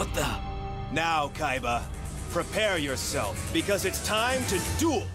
What the? Now, Kaiba, prepare yourself, because it's time to duel!